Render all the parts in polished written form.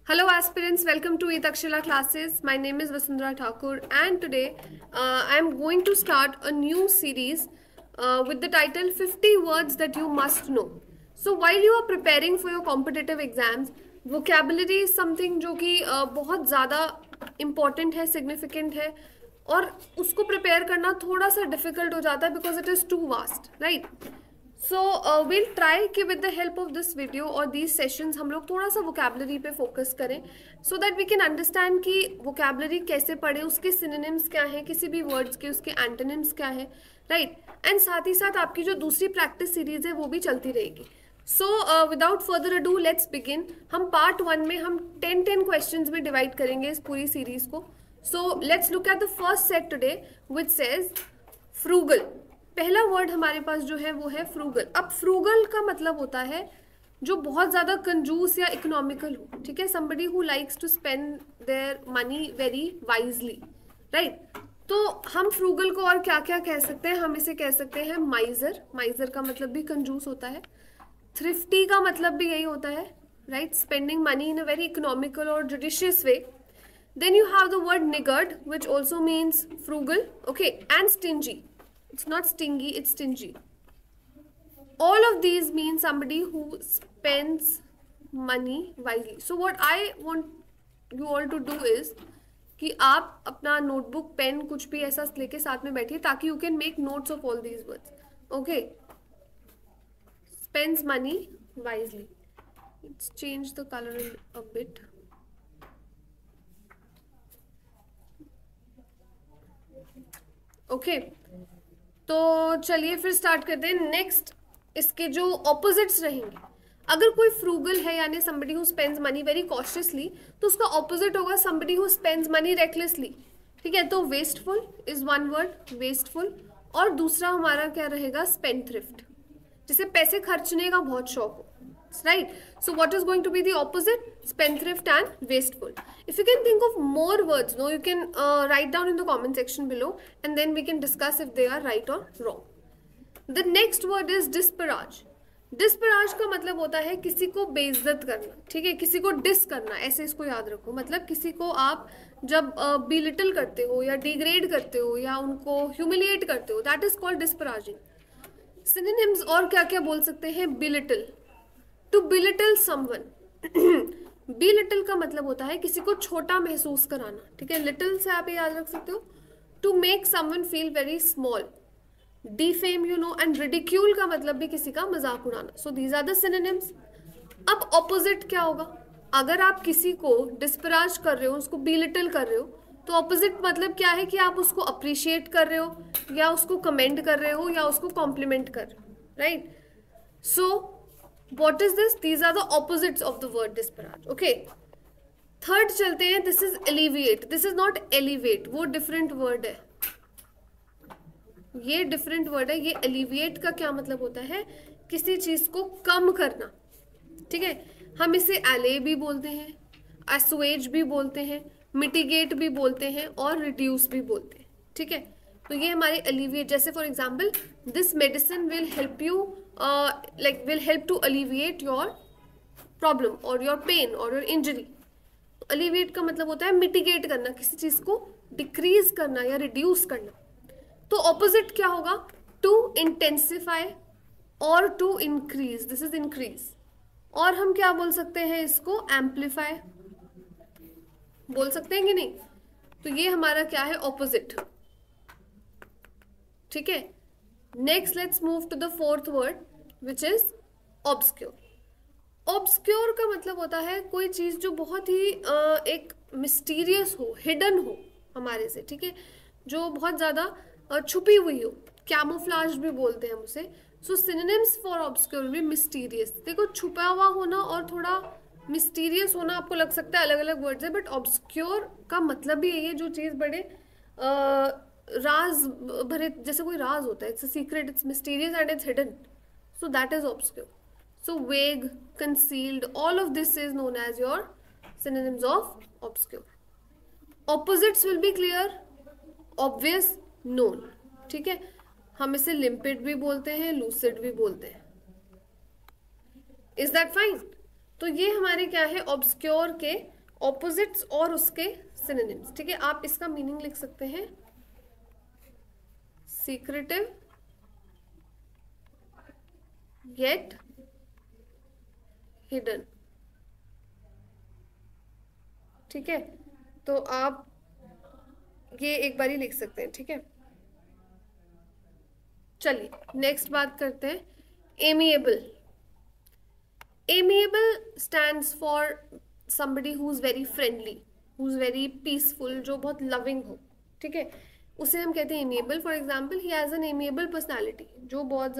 Hello aspirants, welcome to Etakshila classes. My name is Vasundhara Thakur and today I am going to start a new series with the title 50 words that you must know. So while you are preparing for your competitive exams, vocabulary is something जो कि बहुत ज़्यादा important है, significant है और उसको prepare करना थोड़ा सा difficult हो जाता है because it is too vast, right? So will try कि with the help of this video और दीज सेशंस हम लोग थोड़ा सा वोकेबलरी पे फोकस करें so that we can understand कि वोकेबलरी कैसे पढ़े, उसके सिनोनिम्स क्या हैं, किसी भी वर्ड्स के उसके एंटोनिम्स क्या है, राइट. एंड साथ ही साथ आपकी जो दूसरी प्रैक्टिस सीरीज है वो भी चलती रहेगी. So without further ado let's begin. हम पार्ट 1 में हम 10 क्वेश्चंस में डिवाइड करेंगे इस पूरी सीरीज को. So let's look at the first set today which says frugal. पहला वर्ड हमारे पास जो है वो है फ्रूगल. अब फ्रूगल का मतलब होता है जो बहुत ज़्यादा कंजूस या इकोनॉमिकल हो, ठीक है. Somebody who likes to spend their money very wisely, right. तो हम फ्रूगल को और क्या क्या कह सकते हैं, हम इसे कह सकते हैं माइजर. माइजर का मतलब भी कंजूस होता है. थ्रिफ्टी का मतलब भी यही होता है, right. Spending money in a very economical और judicious way. Then you have the word niggard, which also means frugal, okay, and stingy. It's not stingy, it's stingy. All of these mean somebody who spends money wisely. So what I want you all to do is कि आप अपना notebook pen कुछ भी ऐसा लेके साथ में बैठिए ताकि you can make notes of all these words. Okay. Spends money wisely. Let's change the color a bit. Okay तो चलिए फिर स्टार्ट करते हैं. नेक्स्ट इसके जो ऑपोजिट्स रहेंगे, अगर कोई फ्रूगल है यानी somebody who spends money very cautiously, तो उसका ऑपोजिट होगा somebody who spends money recklessly, ठीक है. तो wasteful is one word, wasteful. और दूसरा हमारा क्या रहेगा, स्पेंडथ्रिफ्ट, जिसे पैसे खर्चने का बहुत शौक हो, right. So what is going to be the opposite? Spendthrift and wasteful. If you can think of more words, no, you can write down in the comment section below and then we can discuss if they are right or wrong. The next word is disparage. डिस्पराज का मतलब होता है किसी को बेइज्जत करना, ठीक है, किसी को डिस करना, ऐसे इसको याद रखो. मतलब किसी को आप जब बिलिटल करते हो या डिग्रेड करते हो या उनको ह्यूमिलिएट करते हो, that is called disparaging. Synonyms और क्या क्या बोल सकते हैं, belittle, to belittle someone. Belittle का मतलब होता है किसी को छोटा महसूस कराना, ठीक है. लिटिल से आप ये याद रख सकते हो. To make someone feel very small. Defame you know. And ridicule का मतलब भी किसी का मजाक उड़ाना. So these are the synonyms. अब ऑपोजिट क्या होगा, अगर आप किसी को डिस्पराज कर रहे हो, उसको बिलिटल कर रहे हो, तो ऑपोजिट मतलब क्या है कि आप उसको अप्रिशिएट कर रहे हो या उसको कमेंड कर रहे हो या उसको कॉम्प्लीमेंट कर रहे हो, right. So what is this? These are the opposites of the word disparage. Okay. Third चलते हैं. This is alleviate. This is not elevate. वो different word है, ये different word है. ये alleviate का क्या मतलब होता है, किसी चीज को कम करना, ठीक है. हम इसे allay भी बोलते हैं, assuage भी बोलते हैं, mitigate भी बोलते हैं और reduce भी बोलते हैं, ठीक है. तो ये हमारे alleviate. जैसे for example, this medicine will help you will help to alleviate your problem or your pain or your injury. alleviate का मतलब होता है mitigate करना, किसी चीज को डिक्रीज करना या रिड्यूस करना. तो ऑपोजिट क्या होगा, टू इंटेंसिफाई और to increase. This is increase. और हम क्या बोल सकते हैं इसको, एम्पलीफाई बोल सकते हैं कि नहीं. तो ये हमारा क्या है, ऑपोजिट, ठीक है. Next let's move to the fourth word which is obscure. Obscure का मतलब होता है कोई चीज जो बहुत ही एक मिस्टीरियस हो, हिडन हो हमारे से, ठीक है, जो बहुत ज्यादा छुपी हुई हो. कैमोफ्लाज भी बोलते हैं हम उसे. सो सिनोनिम्स फॉर ऑब्सक्योर भी मिस्टीरियस. देखो, छुपा हुआ होना और थोड़ा मिस्टीरियस होना आपको लग सकता है अलग अलग वर्ड्स है, बट ऑब्सक्योर का मतलब भी यही है जो चीज बड़े राज भरे, जैसे कोई राज होता है, it's a secret, it's mysterious and it's hidden. So that is obscure. So vague, concealed, all of this is known as your synonyms of obscure. Opposites will be clear, obvious, known, ठीक है. हम इसे लिम्पिड भी बोलते हैं, lucid भी बोलते हैं. Is that fine? तो ये हमारे क्या है, ऑब्सक्योर के ऑपोजिट्स और उसके सिनोनिम्स, ठीक है। आप इसका मीनिंग लिख सकते हैं सीक्रेटिव येट हिडन, ठीक है। तो आप ये एक बार ही लिख सकते हैं, ठीक है। चलिए नेक्स्ट बात करते हैं amiable. Amiable stands for somebody who is very friendly, who is very peaceful, जो बहुत लविंग हो, ठीक है, उसे हम कहते हैं amiable. For example he has an amiable personality, जो बहुत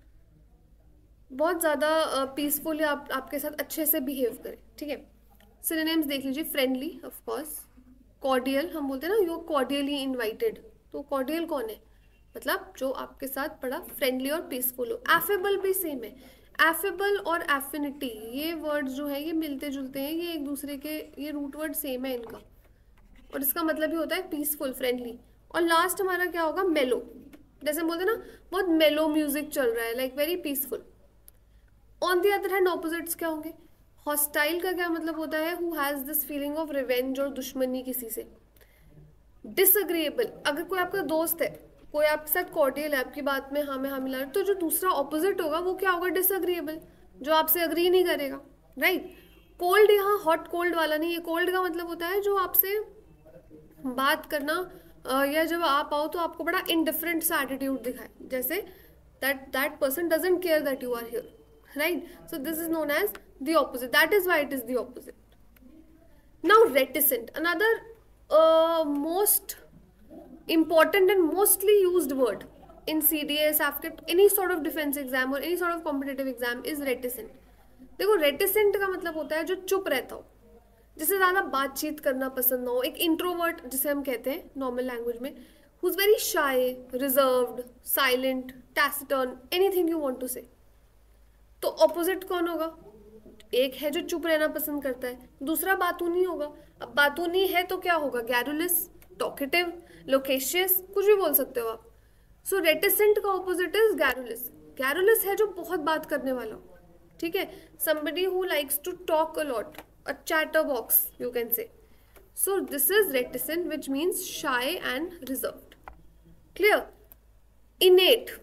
ज़्यादा पीसफुल या आपके साथ अच्छे से बिहेव करे, ठीक है। सिनोनिम्स देख लीजिए, फ्रेंडली ऑफ कोर्स, कॉर्डियल, हम बोलते हैं ना यू आर कॉर्डियली इन्वाइटेड, तो कॉर्डियल कौन है, मतलब जो आपके साथ बड़ा फ्रेंडली और पीसफुल हो। एफेबल भी सेम है, एफेबल और एफिनिटी ये वर्ड्स जो है ये मिलते जुलते हैं, ये एक दूसरे के, ये रूट वर्ड सेम है इनका, और इसका मतलब भी होता है पीसफुल, फ्रेंडली। और लास्ट हमारा क्या होगा, मेलो, जैसे हम बोलते हैं ना बहुत मेलो म्यूजिक चल रहा है, like very peaceful. On the other hand opposites क्या होंगे, हॉस्टाइल का क्या मतलब होता है, who has this feeling of revenge और दुश्मनी किसी से। डिसएग्रीएबल, अगर कोई आपका दोस्त है, कोई आपके साथ कॉर्डियल है, आपकी बात में हाँ में हाँ मिला, तो जो दूसरा ऑपोजिट होगा वो क्या होगा, डिसएग्रीएबल, जो आपसे अग्री नहीं करेगा, राइट। कोल्ड यहाँ हॉट कोल्ड वाला नहीं है, कोल्ड का मतलब होता है जो आपसे बात करना या जब आप आओ तो आपको बड़ा इनडिफरेंट सा एटीट्यूड दिखाए, जैसे that person doesn't care that you are here, right. So this is known as the opposite, that is why it is the opposite. Now reticent, another most important and mostly used word in CDS, AFCAT, any sort of defense exam or any sort of competitive exam is reticent। देखो reticent का मतलब होता है जो चुप रहता हो, जिसे ज़्यादा बातचीत करना पसंद ना हो, एक इंट्रोवर्ट जिसे हम कहते हैं नॉर्मल लैंग्वेज में, who is very shy, reserved, silent, taciturn, anything you want to say. तो ऑपोजिट कौन होगा, एक है जो चुप रहना पसंद करता है, दूसरा बातूनी होगा। अब बातूनी है तो क्या होगा, गैरुलस, टॉकेटिव, लोकेशियस, कुछ भी बोल सकते हो आप। सो रेटिसेंट का ऑपोजिट इज गैरुलस। गैरुलस है जो बहुत बात करने वाला हो, ठीक है, somebody who likes to talk a lot, a chatterbox you can say। So this is reticent, which means shy and reserved। Clear? Innate,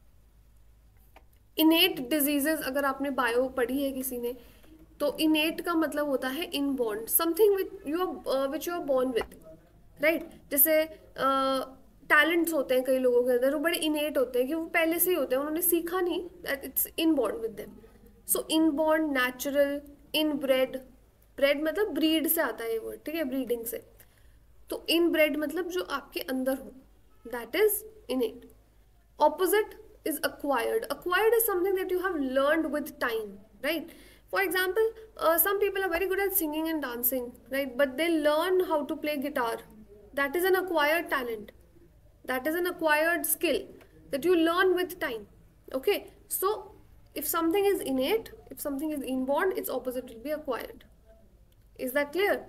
innate diseases अगर आपने बायो पढ़ी है किसी ने, तो innate का मतलब होता है inborn, something which you are born with, right. जैसे टैलेंट्स होते हैं कई लोगों के अंदर, वो बड़े इनेट होते हैं कि वो पहले से ही होते हैं, उन्होंने सीखा नहीं, it's inborn with them. So inborn, natural, inbred, bred मतलब ब्रीड से आता है ये वर्ड, ठीक है, ब्रीडिंग से। तो इनब्रेड मतलब जो आपके अंदर हो, that is innate. Opposite is acquired, acquired is something that you have learned with time, right? For example, some people are very good at singing and dancing, right, but they learn how to play guitar, that is an acquired talent, that is an acquired skill that you learn with time, okay? So if something is innate, if something is inborn, its opposite will be acquired। is that clear?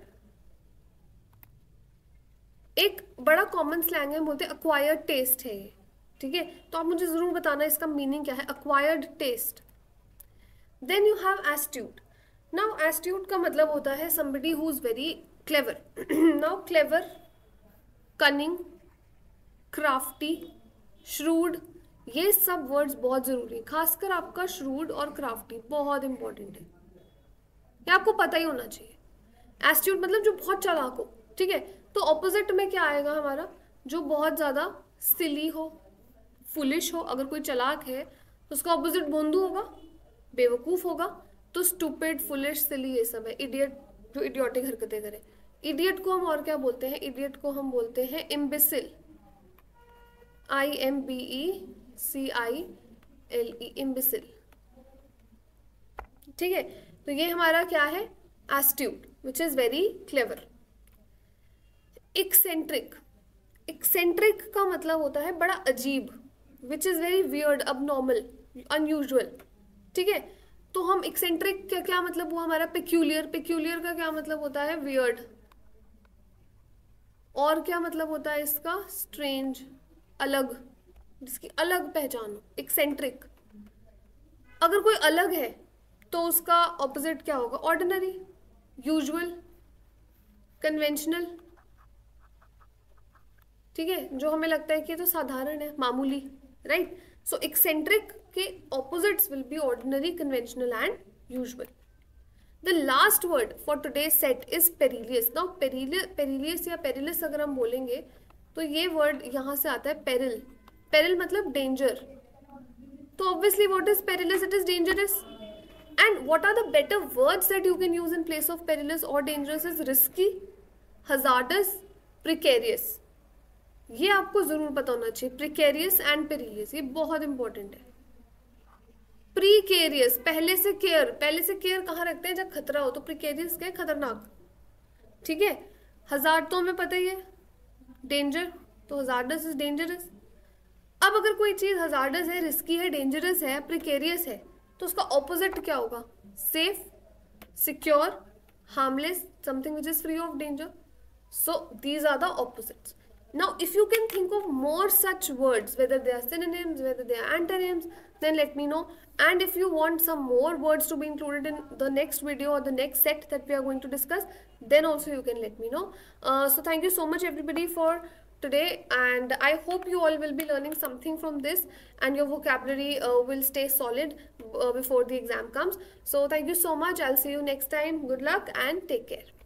एक बड़ा common slang है, बोलते हैं acquired taste है ये, ठीक है, तो आप मुझे जरूर बताना इसका मीनिंग क्या है, acquired taste। Then you have astute. Now astute का मतलब होता है somebody who is very clever। Now clever, cunning, crafty, shrewd, ये सब वर्ड्स बहुत ज़रूरी है, खासकर आपका shrewd और crafty बहुत इंपॉर्टेंट है, ये आपको पता ही होना चाहिए। एस्ट्यूट मतलब जो बहुत चालाक हो, ठीक है। तो ऑपोजिट में क्या आएगा हमारा, जो बहुत ज़्यादा सिली हो, फुलिश हो। अगर कोई चालाक है तो उसका ऑपोजिट भोंदू होगा, बेवकूफ़ होगा। तो स्टूपिड, फुलिश, सिली ये सब है। इडियट, जो इडियोटिक हरकतें करे। इडियट को हम और क्या बोलते हैं, इडियट को हम बोलते हैं इम्बिसिल, IMBECILE, इम्बिसिल, ठीक है। तो ये हमारा क्या है, astute, which is very clever. Eccentric, eccentric का मतलब होता है बड़ा अजीब, which is very weird, abnormal, unusual, ठीक है। तो हम एक्सेंट्रिक का क्या मतलब हुआ हमारा, पेक्यूलियर, पेक्यूलियर का क्या मतलब होता है, वियर्ड। और क्या मतलब होता है इसका, स्ट्रेंज, अलग, जिसकी अलग पहचान हो, एक्सेंट्रिक। अगर कोई अलग है तो उसका ऑपोजिट क्या होगा? ऑर्डिनरी, यूजुअल, कन्वेंशनल, ठीक है, जो हमें लगता है कि ये तो साधारण है, मामूली, राइट? सो एक्सेंट्रिक के opposites will be ordinary, conventional and usual. The last word for today's set is perilous. Now perilous या पेरिलस अगर हम बोलेंगे तो ये वर्ड यहाँ से आता है पेरिल. पेरिल मतलब डेंजर. तो obviously what is perilous? It is dangerous. And what are the better words that you can use in place of perilous or dangerous? is risky, hazardous, precarious. ये आपको जरूर पता होना चाहिए. precarious and perilous, ये बहुत important है. precarious, पहले से केयर कहाँ रखते हैं? जब खतरा हो. तो precarious क्या है? खतरनाक, ठीक है. hazard तो हमें पता ही है, डेंजर. तो hazardous is dangerous. अब अगर कोई चीज hazardous है, रिस्की है, डेंजरस है, precarious है, तो उसका ऑपोजिट क्या होगा? Safe, secure, harmless, something which is free of danger. So these are the opposites. Now if you can think of more such words, whether they are synonyms, whether they are antonyms, then let me know. And if you want some more words to be included in the next video or the next set that we are going to discuss, then also you can let me know. So thank you so much everybody for today, and I hope you all will be learning something from this and your vocabulary will stay solid before the exam comes. So thank you so much. I'll see you next time. Good luck and take care.